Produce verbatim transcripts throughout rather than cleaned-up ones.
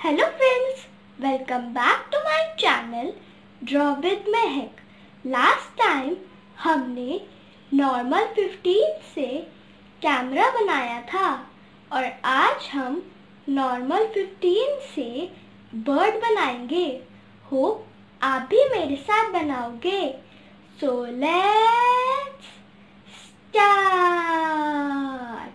Hello friends, welcome back to my channel Draw with Mehak. Last time हमने normal fifteen से camera बनाया था और आज हम नॉर्मल फिफ्टीन से बर्ड बनाएंगे। होप आप भी मेरे साथ बनाओगे। So let's start.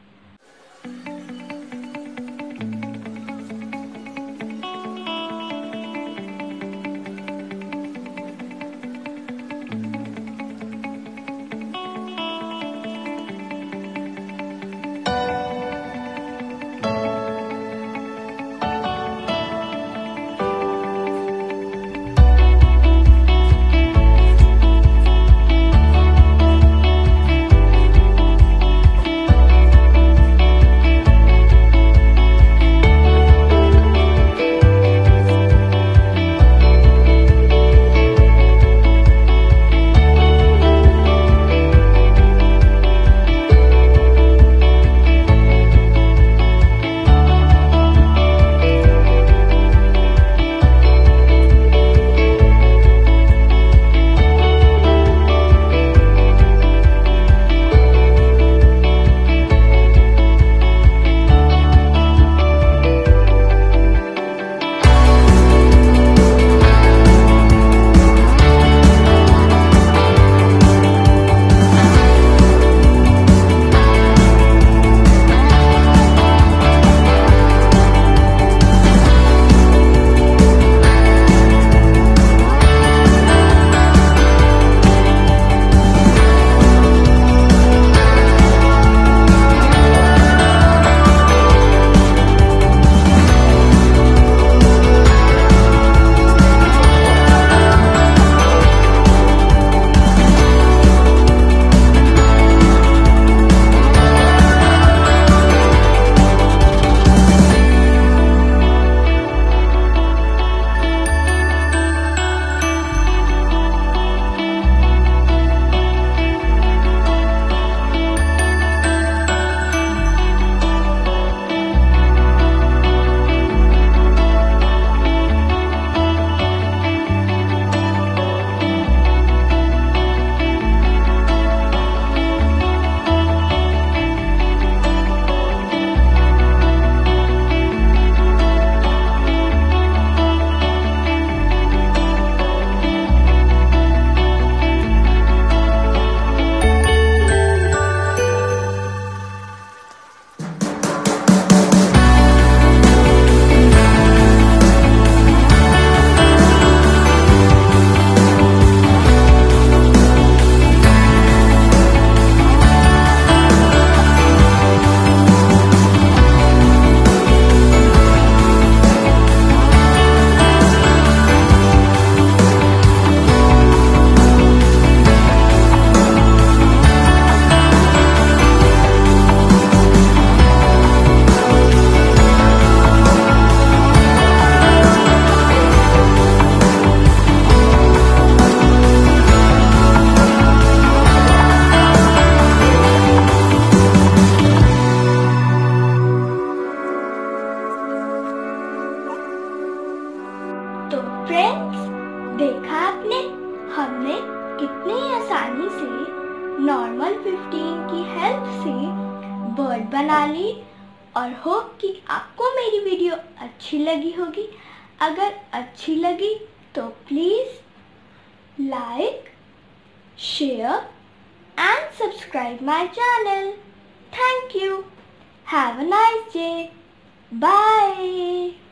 तो फ्रेंड्स, देखा आपने हमने कितनी आसानी से नॉर्मल फिफ्टीन की हेल्प से बर्ड बना ली और होप कि आपको मेरी वीडियो अच्छी लगी होगी। अगर अच्छी लगी तो please like, share and subscribe my channel. Thank you. Have a nice day. Bye.